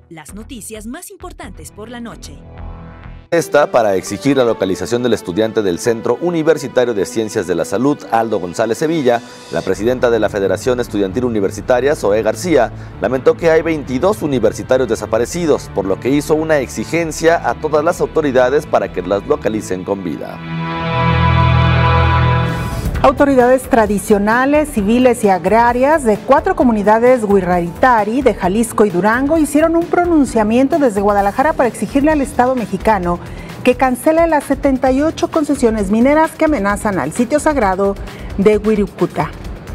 Las noticias más importantes por la noche. Esta para exigir la localización del estudiante del Centro Universitario de Ciencias de la Salud, Aldo González Sevilla. La presidenta de la Federación Estudiantil Universitaria, Zoé García, lamentó que hay 22 universitarios desaparecidos, por lo que hizo una exigencia a todas las autoridades para que las localicen con vida. Autoridades tradicionales, civiles y agrarias de 4 comunidades Huirraritari, de Jalisco y Durango hicieron un pronunciamiento desde Guadalajara para exigirle al Estado mexicano que cancele las 78 concesiones mineras que amenazan al sitio sagrado de Huiricuta.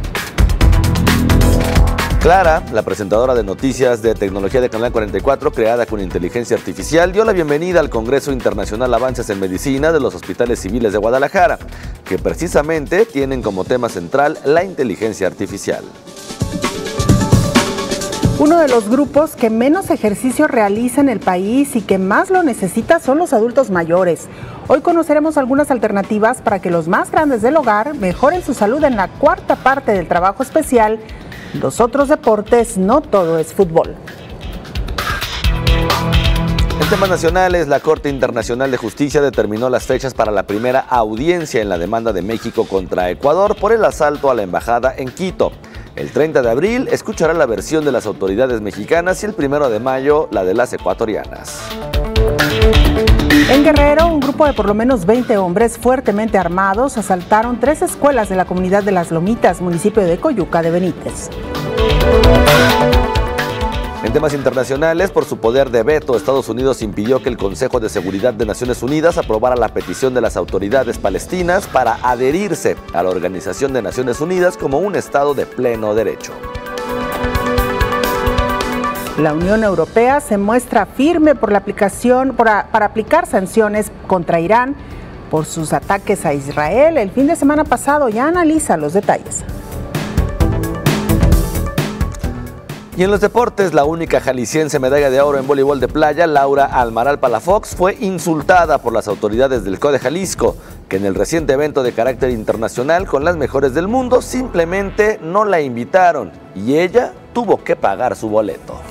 Clara, la presentadora de noticias de tecnología de Canal 44, creada con inteligencia artificial, dio la bienvenida al Congreso Internacional Avances en Medicina de los Hospitales Civiles de Guadalajara, que precisamente tienen como tema central la inteligencia artificial. Uno de los grupos que menos ejercicio realiza en el país y que más lo necesita son los adultos mayores. Hoy conoceremos algunas alternativas para que los más grandes del hogar mejoren su salud en la cuarta parte del trabajo especial. Los otros deportes, no todo es fútbol. En temas nacionales, la Corte Internacional de Justicia determinó las fechas para la primera audiencia en la demanda de México contra Ecuador por el asalto a la embajada en Quito. El 30 de abril escuchará la versión de las autoridades mexicanas y el 1 de mayo la de las ecuatorianas. En Guerrero, un grupo de por lo menos 20 hombres fuertemente armados asaltaron 3 escuelas de la comunidad de Las Lomitas, municipio de Coyuca de Benítez. En temas internacionales, por su poder de veto, Estados Unidos impidió que el Consejo de Seguridad de Naciones Unidas aprobara la petición de las autoridades palestinas para adherirse a la Organización de Naciones Unidas como un Estado de pleno derecho. La Unión Europea se muestra firme por la aplicación, para aplicar sanciones contra Irán por sus ataques a Israel el fin de semana pasado. Ya analiza los detalles. Y en los deportes, la única jalisciense medalla de oro en voleibol de playa, Laura Almaral Palafox, fue insultada por las autoridades del CODE Jalisco, que en el reciente evento de carácter internacional con las mejores del mundo simplemente no la invitaron y ella tuvo que pagar su boleto.